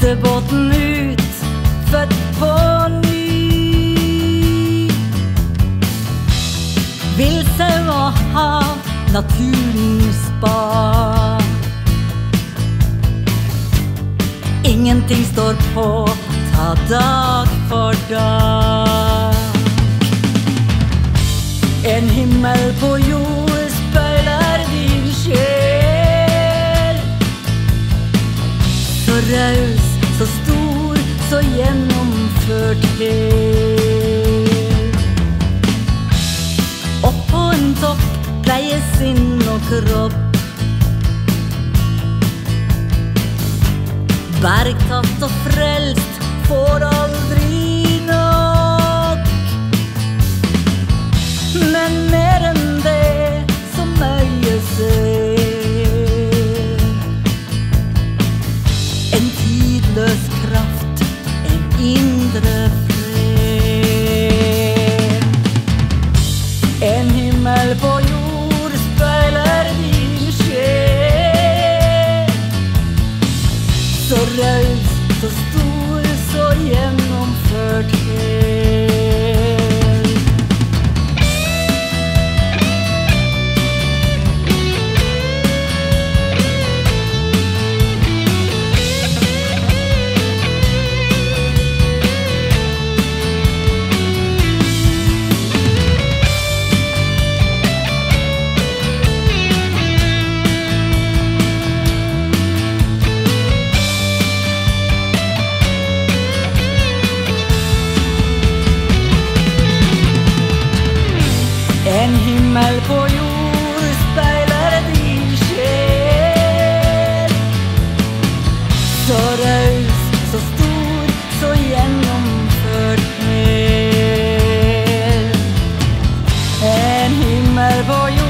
Siste båten ut, født på ny. Villsau og hav, naturens barn. Ingenting står på, ta dag for dag. En himmel på jord speiler din sjel. Så raus, så stor, så gjennomført hel. Opp på en topp, pleie sinn og kropp. Bergtatt og frelst, får aldri nok. Men mer enn det som øyet ser. En tidløs kraft, en indre fred. En himmel på jord speiler din sjel. Så raus, så stor, så gjennomført hel. En himmel på jord speiler din sjel. Så raus, så stor, så gjennomført hel. En himmel på jord